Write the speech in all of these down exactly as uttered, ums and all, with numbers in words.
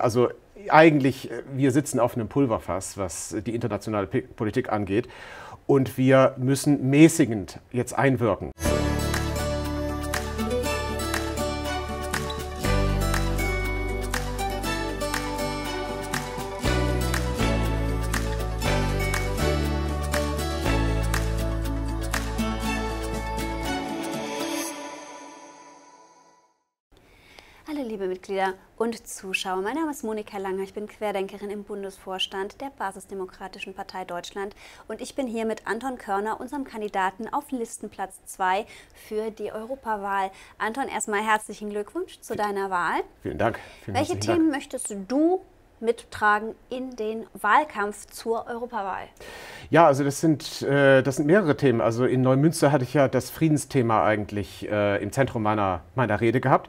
Also eigentlich, wir sitzen auf einem Pulverfass, was die internationale Politik angeht, und wir müssen mäßigend jetzt einwirken. Hallo liebe Mitglieder und Zuschauer, mein Name ist Monika Langer, ich bin Querdenkerin im Bundesvorstand der Basisdemokratischen Partei Deutschland und ich bin hier mit Anton Körner, unserem Kandidaten auf Listenplatz zwei für die Europawahl. Anton, erstmal herzlichen Glückwunsch zu deiner Wahl. Vielen Dank. Vielen Welche Themen Dank. möchtest du mittragen in den Wahlkampf zur Europawahl? Ja, also das sind, äh, das sind mehrere Themen. Also in Neumünster hatte ich ja das Friedensthema eigentlich äh, im Zentrum meiner, meiner Rede gehabt.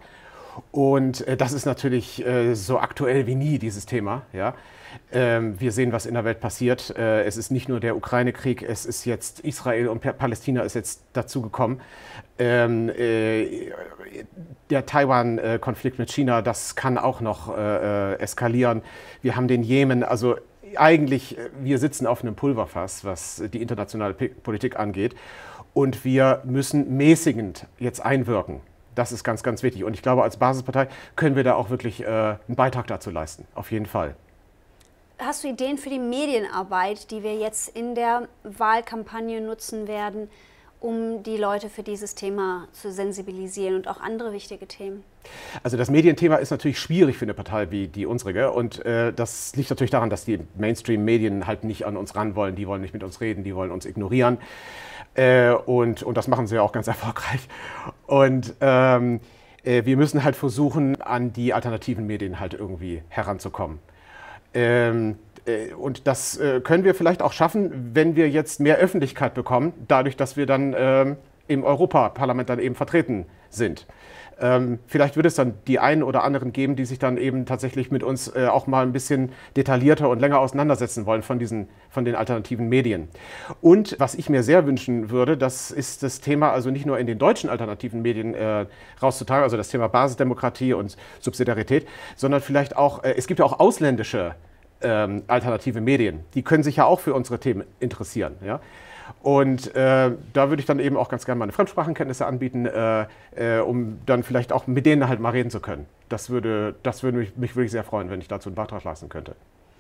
Und äh, das ist natürlich äh, so aktuell wie nie, dieses Thema. Ja? Ähm, wir sehen, was in der Welt passiert. Äh, es ist nicht nur der Ukraine-Krieg, es ist jetzt Israel und Palästina ist jetzt dazu gekommen. Ähm, äh, der Taiwan-Konflikt mit China, das kann auch noch äh, eskalieren. Wir haben den Jemen, also eigentlich, wir sitzen auf einem Pulverfass, was die internationale Politik angeht. Und wir müssen mäßigend jetzt einwirken. Das ist ganz, ganz wichtig. Und ich glaube, als Basispartei können wir da auch wirklich äh, einen Beitrag dazu leisten. Auf jeden Fall. Hast du Ideen für die Medienarbeit, die wir jetzt in der Wahlkampagne nutzen werden, um die Leute für dieses Thema zu sensibilisieren und auch andere wichtige Themen? Also das Medienthema ist natürlich schwierig für eine Partei wie die unsere. Und äh, das liegt natürlich daran, dass die Mainstream-Medien halt nicht an uns ran wollen. Die wollen nicht mit uns reden, die wollen uns ignorieren. Äh, und, und das machen sie ja auch ganz erfolgreich. Und ähm, äh, wir müssen halt versuchen, an die alternativen Medien halt irgendwie heranzukommen. Ähm, äh, und das äh, können wir vielleicht auch schaffen, wenn wir jetzt mehr Öffentlichkeit bekommen, dadurch, dass wir dann ähm, im Europaparlament dann eben vertreten sind. Ähm, vielleicht wird es dann die einen oder anderen geben, die sich dann eben tatsächlich mit uns äh, auch mal ein bisschen detaillierter und länger auseinandersetzen wollen von diesen, von den alternativen Medien. Und was ich mir sehr wünschen würde, das ist das Thema also nicht nur in den deutschen alternativen Medien äh, rauszutragen, also das Thema Basisdemokratie und Subsidiarität, sondern vielleicht auch, äh, es gibt ja auch ausländische ähm, alternative Medien, die können sich ja auch für unsere Themen interessieren. Ja? Und äh, da würde ich dann eben auch ganz gerne meine Fremdsprachenkenntnisse anbieten, äh, äh, um dann vielleicht auch mit denen halt mal reden zu können. Das würde, das würde mich, mich wirklich sehr freuen, wenn ich dazu einen Beitrag leisten könnte.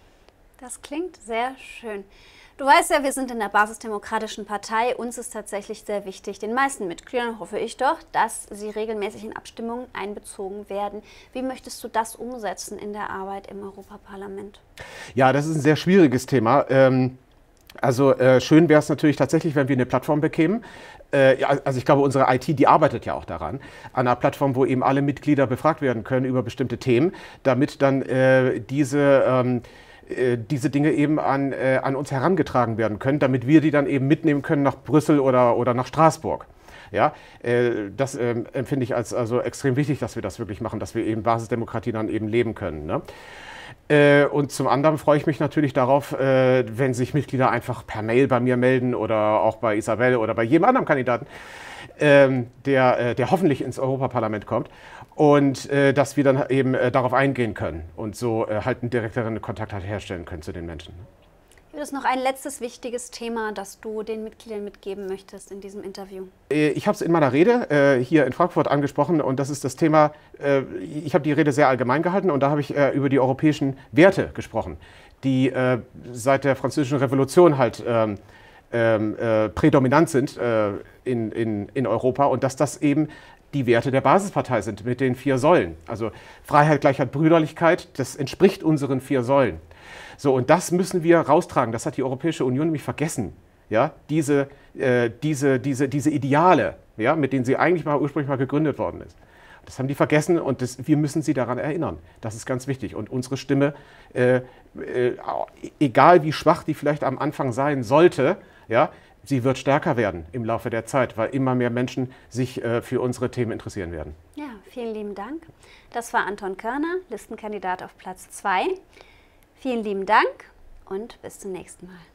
Das klingt sehr schön. Du weißt ja, wir sind in der Basisdemokratischen Partei. Uns ist tatsächlich sehr wichtig, den meisten Mitgliedern, hoffe ich doch, dass sie regelmäßig in Abstimmungen einbezogen werden. Wie möchtest du das umsetzen in der Arbeit im Europaparlament? Ja, das ist ein sehr schwieriges Thema. Ähm, Also äh, schön wäre es natürlich tatsächlich, wenn wir eine Plattform bekämen. Äh, ja, also ich glaube, unsere I T, die arbeitet ja auch daran, an einer Plattform, wo eben alle Mitglieder befragt werden können über bestimmte Themen, damit dann äh, diese, ähm, äh, diese Dinge eben an, äh, an uns herangetragen werden können, damit wir die dann eben mitnehmen können nach Brüssel oder, oder nach Straßburg. Ja, äh, das äh, empfinde ich als also extrem wichtig, dass wir das wirklich machen, dass wir eben Basisdemokratie dann eben leben können. Ne? Äh, und zum anderen freue ich mich natürlich darauf, äh, wenn sich Mitglieder einfach per Mail bei mir melden oder auch bei Isabel oder bei jedem anderen Kandidaten, äh, der, äh, der hoffentlich ins Europaparlament kommt und äh, dass wir dann eben äh, darauf eingehen können und so äh, halt einen direkteren Kontakt halt herstellen können zu den Menschen. Gibt es noch ein letztes wichtiges Thema, das du den Mitgliedern mitgeben möchtest in diesem Interview? Ich habe es in meiner Rede äh, hier in Frankfurt angesprochen und das ist das Thema, äh, ich habe die Rede sehr allgemein gehalten und da habe ich äh, über die europäischen Werte gesprochen, die äh, seit der Französischen Revolution halt ähm, äh, prädominant sind äh, in, in, in Europa und dass das eben die Werte der Basispartei sind mit den vier Säulen. Also Freiheit, Gleichheit, Brüderlichkeit, das entspricht unseren vier Säulen. So, und das müssen wir raustragen. Das hat die Europäische Union nämlich vergessen. Ja? Diese, äh, diese, diese, diese Ideale, ja? Mit denen sie eigentlich mal ursprünglich mal gegründet worden ist. Das haben die vergessen und das, wir müssen sie daran erinnern. Das ist ganz wichtig. Und unsere Stimme, äh, äh, egal wie schwach die vielleicht am Anfang sein sollte, ja, sie wird stärker werden im Laufe der Zeit, weil immer mehr Menschen sich äh, für unsere Themen interessieren werden. Ja, vielen lieben Dank. Das war Anton Körner, Listenkandidat auf Platz zwei. Vielen lieben Dank und bis zum nächsten Mal.